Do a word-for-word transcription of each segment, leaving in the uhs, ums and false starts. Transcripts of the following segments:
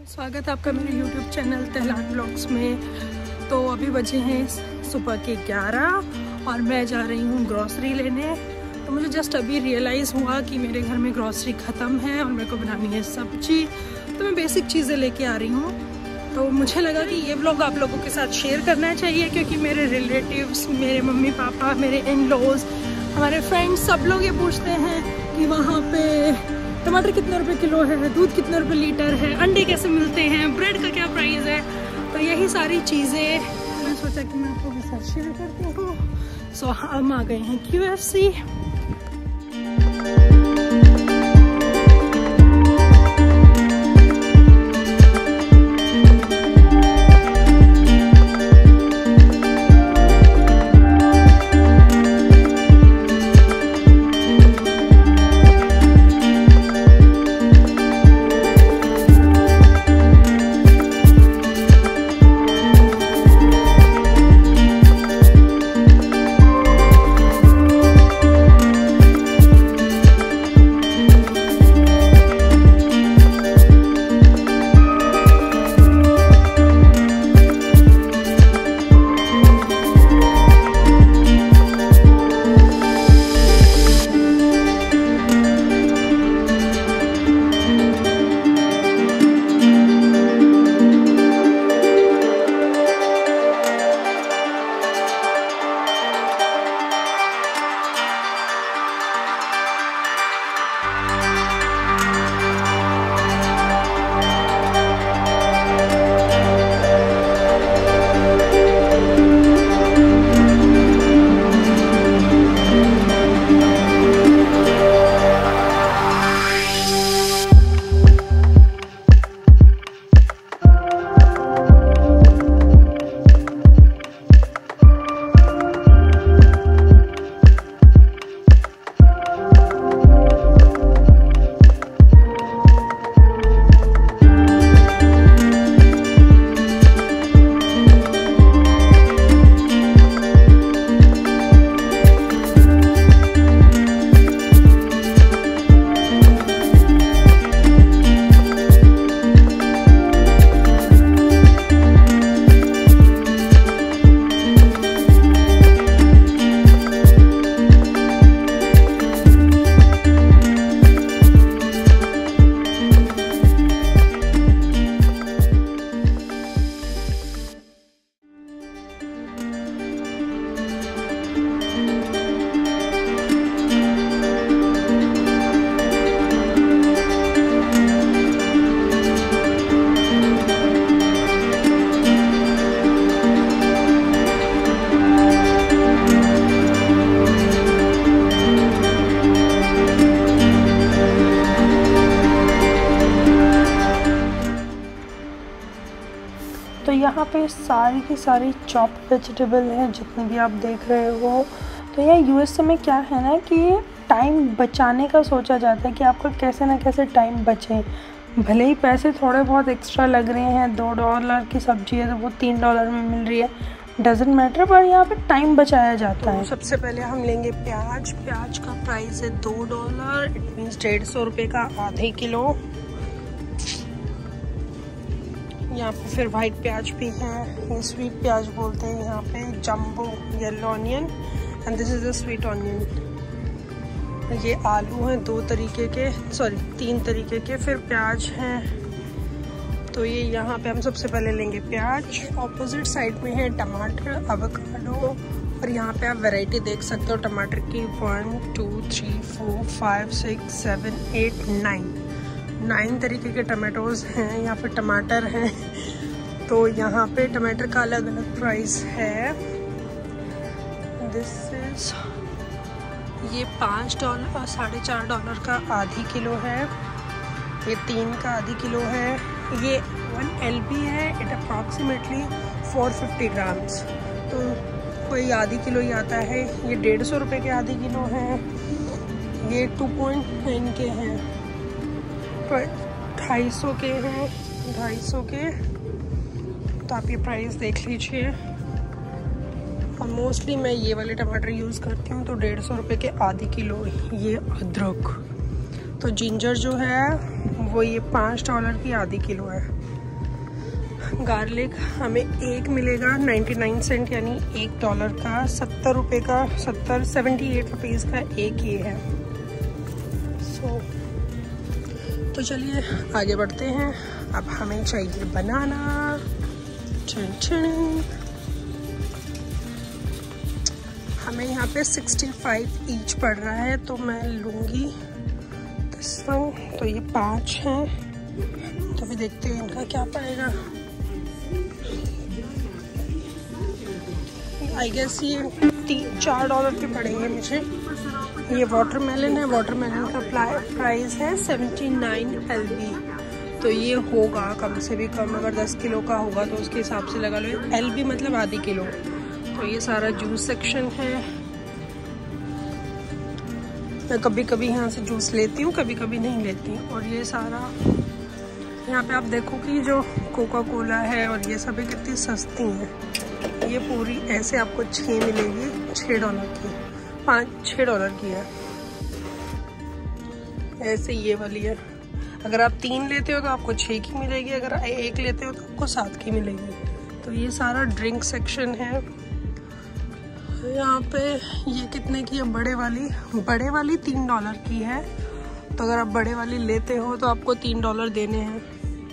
स्वागत है आपका मेरे यूट्यूब चैनल तेहलान ब्लॉग्स में। तो अभी बजे हैं सुबह के ग्यारह और मैं जा रही हूँ ग्रॉसरी लेने। तो मुझे जस्ट अभी रियलाइज़ हुआ कि मेरे घर में ग्रॉसरी ख़त्म है और मेरे को बनानी है सब्जी। तो मैं बेसिक चीज़ें लेके आ रही हूँ। तो मुझे लगा कि ये ब्लॉग आप लोगों के साथ शेयर करना चाहिए, क्योंकि मेरे रिलेटिव्स, मेरे मम्मी पापा, मेरे इन लॉज, हमारे फ्रेंड्स, सब लोग ये पूछते हैं कि वहाँ पे टमाटर कितने रुपए किलो है, दूध कितने रुपए लीटर है, अंडे कैसे मिलते हैं, ब्रेड का क्या प्राइस है। तो यही सारी चीज़ें मैं सोचा कि मैं आपको भी साथ शेयर करती हूँ। सो हम आ गए हैं क्यू एफ सी। तो यहाँ पे सारी की सारी चॉप वेजिटेबल है जितने भी आप देख रहे हो। तो यहाँ यूएसए में क्या है ना कि टाइम बचाने का सोचा जाता है कि आपका कैसे ना कैसे टाइम बचे। भले ही पैसे थोड़े बहुत एक्स्ट्रा लग रहे हैं, दो डॉलर की सब्जी है तो वो तीन डॉलर में मिल रही है, डजेंट मैटर, पर यहाँ पे टाइम बचाया जाता है। सबसे पहले हम लेंगे प्याज। प्याज का प्राइस है दो डॉलर, इट मीन्स डेढ़ सौ रुपये का आधे किलो। यहाँ पे फिर वाइट प्याज भी है, ये स्वीट प्याज बोलते हैं यहाँ पे, jumbo yellow onion, and this is the sweet onion. ये आलू हैं दो तरीके के, सॉरी तीन तरीके के, फिर प्याज हैं। तो ये यहाँ पे हम सबसे पहले लेंगे प्याज। ऑपोजिट साइड में है टमाटर, एवोकाडो, और यहाँ पे आप वैरायटी देख सकते हो टमाटर की, one two three four five six seven eight nine nine तरीके के टमाटोज हैं, यहाँ पे टमाटर हैं। तो यहाँ पे टमाटर का अलग अलग प्राइस है। दिस इज ये पाँच डॉलर साढ़े चार डॉलर का आधी किलो है, ये तीन का आधी किलो है, ये वन एल बी है, it approximately four fifty grams, तो कोई आधी किलो ही आता है। ये डेढ़ सौ रुपये के आधी किलो है, ये टू पॉइंट नाइन के हैं, ढाई सौ के हैं, ढाई सौ के। तो आप ये प्राइस देख लीजिए। और मोस्टली मैं ये वाले टमाटर यूज़ करती हूँ, तो डेढ़ सौ रुपये के आधी किलो। ये अदरक, तो जिंजर जो है वो ये पाँच डॉलर की आधी किलो है। गार्लिक हमें एक मिलेगा निन्यानवे सेंट यानी एक डॉलर का, सत्तर रुपये का, सत्तर सेवेंटी एट रुपीज़ का एक ये है। सो so, तो चलिए आगे बढ़ते हैं। अब हमें चाहिए बनाना। छन छन। हमें यहाँ पे पैंसठ ईच पड़ रहा है, तो मैं लूँगी दिस वन। तो ये पाँच हैं, तो भी देखते हैं इनका क्या पड़ेगा। आई गेस ये तीन चार डॉलर के पड़ेंगे मुझे। ये वाटरमेलन है, वाटरमेलन का प्राइस है सेवेंटी नाइन एल बी। तो ये होगा कम से भी कम, अगर दस किलो का होगा तो उसके हिसाब से लगा लो। एल बी मतलब आधी किलो। तो ये सारा जूस सेक्शन है। मैं कभी कभी यहाँ से जूस लेती हूँ, कभी कभी नहीं लेती हूँ। और ये सारा यहाँ पे आप देखो कि जो कोका कोला है और ये सब कितनी सस्ती हैं। ये पूरी ऐसे आपको छः मिलेगी, छः डॉलर की, पाँच छः डॉलर की है। ऐसे ये वाली है। अगर आप तीन लेते हो तो आपको छः की मिलेगी, अगर एक लेते हो तो आपको सात की मिलेगी। तो ये सारा ड्रिंक सेक्शन है। यहाँ पे ये कितने की है? बड़े वाली बड़े वाली तीन डॉलर की है। तो अगर आप बड़े वाली लेते हो तो आपको तीन डॉलर देने हैं।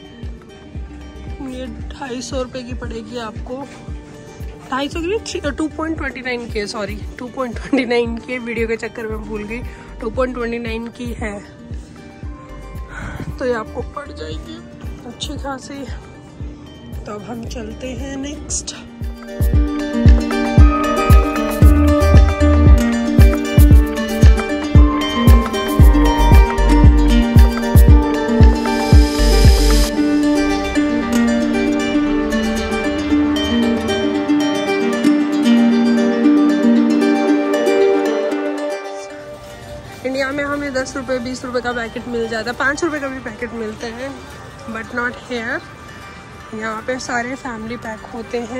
ये ढाई सौ रुपये की पड़ेगी आपको। ढाई सौ की टू पॉइंट ट्वेंटी नाइन की है, sorry two point twenty nine की, वीडियो के चक्कर में भूल गई। टू पॉइंट ट्वेंटी नाइन की है, तो ये आपको पड़ जाएगी अच्छी खासी। तो अब हम चलते हैं नेक्स्ट। इंडिया में हमें दस रुपये बीस रुपये का पैकेट मिल जाता है, पाँच रुपये का भी पैकेट मिलते हैं, बट नॉट हेयर। यहाँ पे सारे फैमिली पैक होते हैं।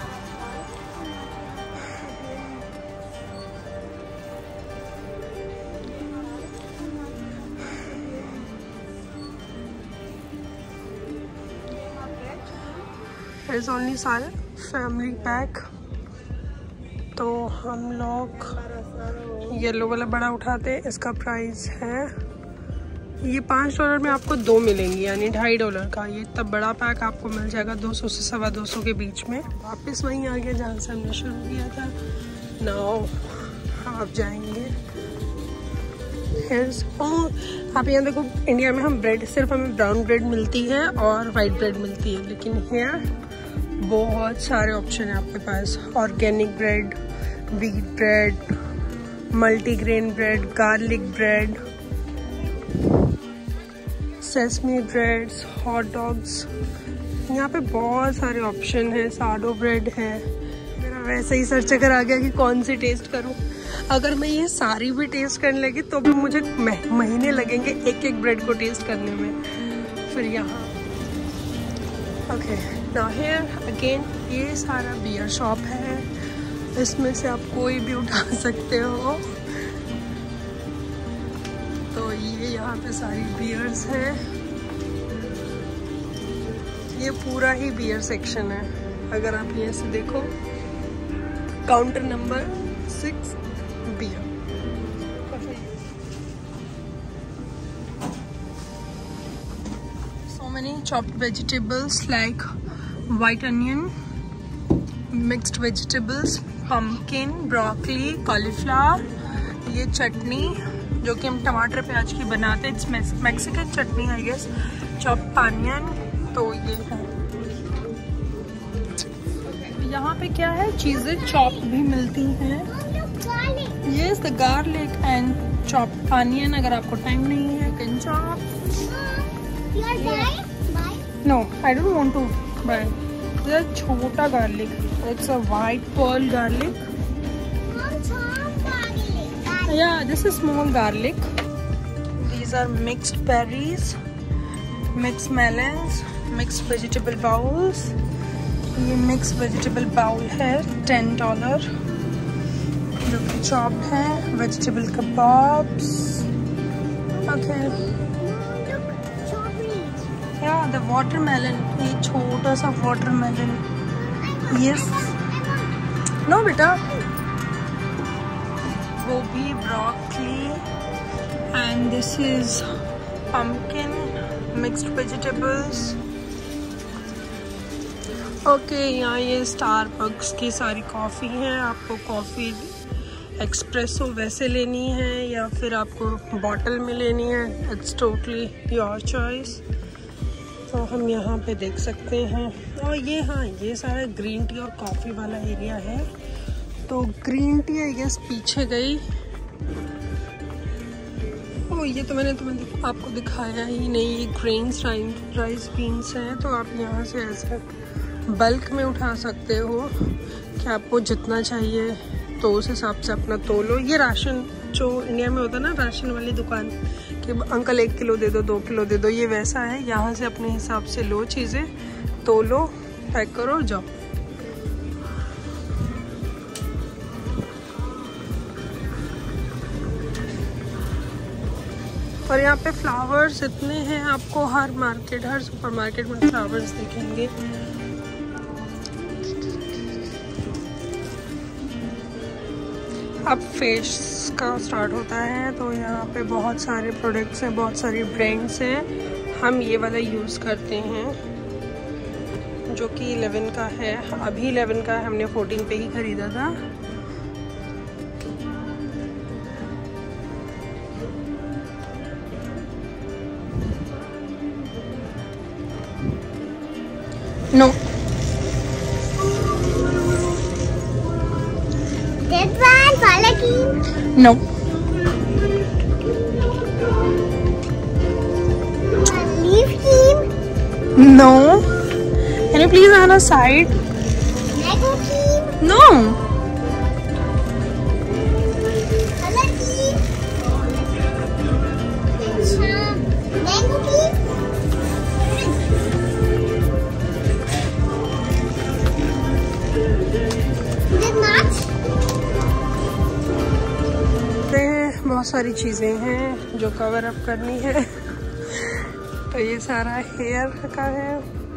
इज ओनली सारे फैमिली पैक। तो हम लोग येलो वाला बड़ा उठाते हैं। इसका प्राइस है, ये पाँच डॉलर में आपको दो मिलेंगी, यानी ढाई डॉलर का। ये तब बड़ा पैक आपको मिल जाएगा दो सौ से सवा दो सौ के बीच में। वापस वहीं आ गया जहाँ से हमने शुरू किया था। नाउ आप जाएंगे आप यहाँ देखो, इंडिया में हम ब्रेड सिर्फ हमें ब्राउन ब्रेड मिलती है और वाइट ब्रेड मिलती है, लेकिन यहाँ बहुत सारे ऑप्शन है आपके पास। Organic bread, wheat bread, multigrain bread, garlic bread, sesame breads, hot dogs. यहाँ पे बहुत सारे ऑप्शन हैं। साडो ब्रेड है। मेरा वैसे ही सर्च कर आ गया कि कौन सी टेस्ट करूँ। अगर मैं ये सारी भी टेस्ट करने लगी तो भी मुझे महीने लगेंगे एक एक ब्रेड को टेस्ट करने में। फिर यहाँ ओके नाउ हियर अगेन ये सारा बियर शॉप है। इसमें से आप कोई भी उठा सकते हो। तो ये यहाँ पे सारी बियर्स हैं। ये पूरा ही बियर सेक्शन है। अगर आप ये से देखो, counter number six beer. So many chopped vegetables like white onion, mixed vegetables, pumpkin, broccoli, cauliflower। ये चटनी जो कि हम टमाटर प्याज की बनाते हैं, it's Mexican chutney I guess. Chopped onion. तो ये है यहाँ पे क्या है, चीज़ें चॉप भी मिलती हैं। ये the garlic and chopped onion. अगर आपको टाइम नहीं है can chop. No I don't want to buy. ये छोटा garlic, it's a white pearl garlic. Yeah, this is small garlic. These are mixed berries, mixed melons, mixed vegetable bowls. ये mixed vegetable bowl है ten dollar, जो कि chopped है। vegetable kebabs. Okay. या the watermelon, ये छोटा सा watermelon. Yes, no बेटा। गोभी, broccoli and this is pumpkin, mixed vegetables। Okay, यहाँ ये स्टारबक्स की सारी कॉफ़ी है। आपको कॉफ़ी एक्सप्रेसो वैसे लेनी है या फिर आपको बॉटल में लेनी है, इट्स टोटली योर चॉइस। तो हम यहाँ पे देख सकते हैं। और ये हाँ, ये सारा ग्रीन टी और कॉफ़ी वाला एरिया है। तो ग्रीन टी आई गेस पीछे गई। ओ, ये तो मैंने तुम्हें दिख, आपको दिखाया ही नहीं। ये ग्रेन्स, राइस बीन्स हैं। तो आप यहाँ से ऐसे बल्क में उठा सकते हो कि आपको जितना चाहिए तो उस हिसाब से अपना तोलो। ये राशन जो इंडिया में होता है ना, राशन वाली दुकान कि अंकल एक किलो दे दो, दो किलो दे दो, ये वैसा है। यहाँ से अपने हिसाब से लो चीज़ें, तोलो, पैक करो, जाओ। और यहाँ पे फ्लावर्स इतने हैं, आपको हर मार्केट, हर सुपरमार्केट में फ्लावर्स दिखेंगे। अब फेस का स्टार्ट होता है तो यहाँ पे बहुत सारे प्रोडक्ट्स हैं, बहुत सारी ब्रांड्स हैं। हम ये वाला यूज़ करते हैं जो कि इलेवन का है। अभी इलेवन का है, हमने फोर्टीन पे ही ख़रीदा था। No No. Leaf cream? No. Can you please on a side? Mango cream? No. Color cream? अच्छा, mango cream? Is it nuts? बहुत सारी चीज़ें हैं जो कवर अप करनी है। तो ये सारा हेयर का है।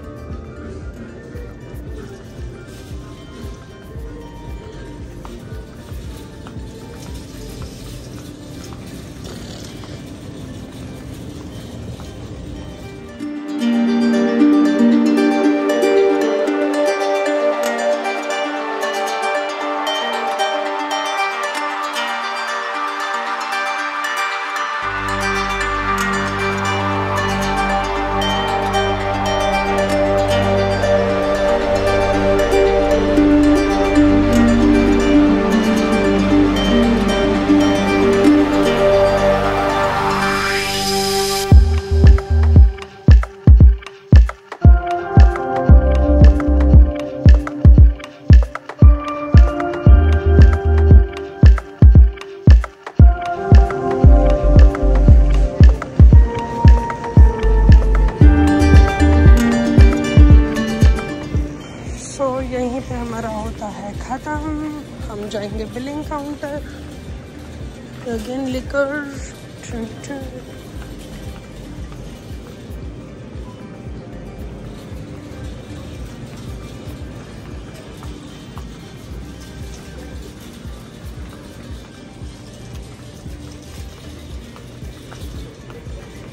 यहीं पे हमारा होता है ख़त्म। हम जाएंगे billing counter. Again liquor,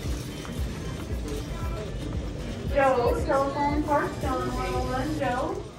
Joe, cell phone park, John one oh one, Joe.